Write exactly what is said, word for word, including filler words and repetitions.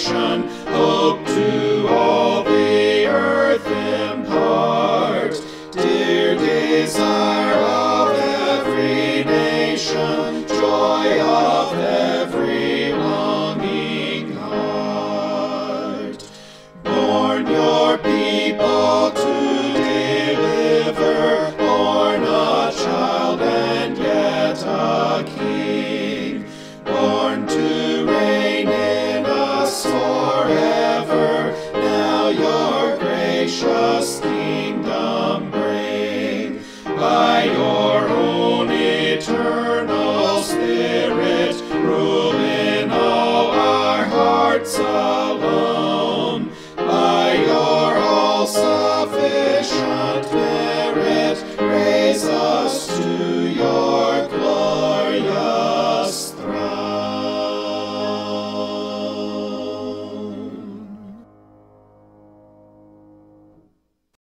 salvation, hope to all the earth impart. Dear desire of every nation, joy of every longing heart. Born your people to deliver, born a child and yet a king, born to reign in us forever. Now your gracious kingdom bring, by your own eternal Spirit, rule in all our hearts.